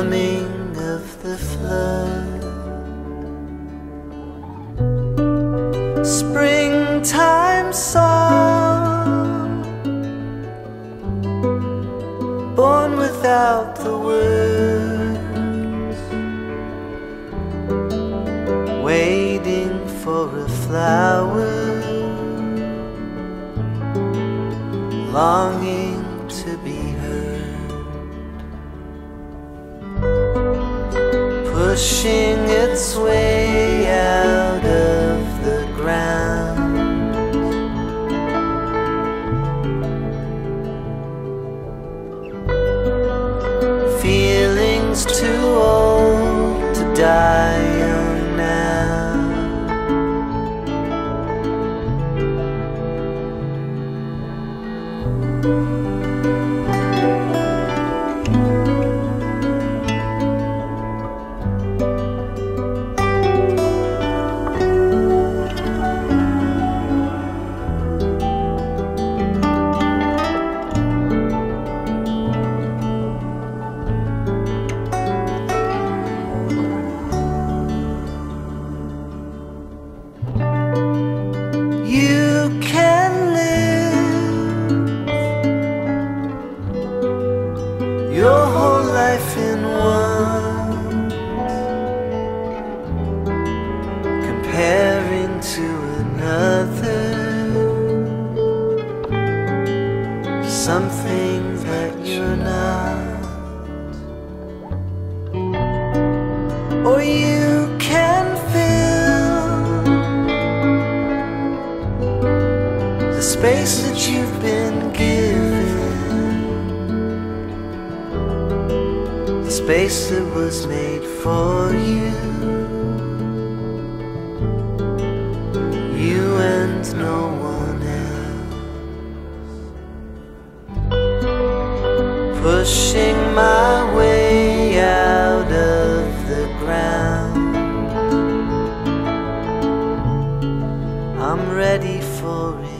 coming of the flood. Springtime song, born without the words, waiting for a flower, longing to be heard, pushing its way out of the ground. Feelings too old to die young now. You can live your whole life in one, comparing to another, something that you're not. Or you can fill the space that you've been given, the space that was made for you, you and no one else. Pushing my way out of the ground, I'm ready for it.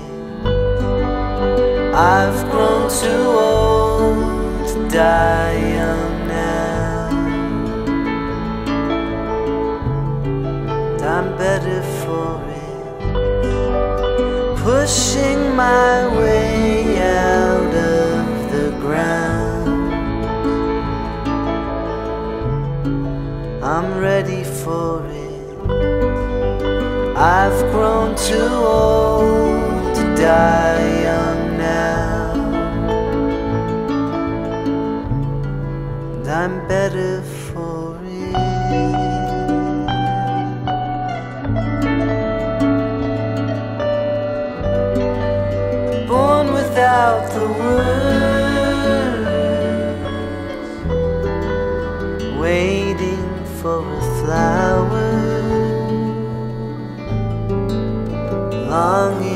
I've grown too old to die young now, and I'm better for it. Pushing my way out of the ground, I'm ready for it. I've grown too old to die young now, and I'm better for it. Born without the words, waiting for a flower, longing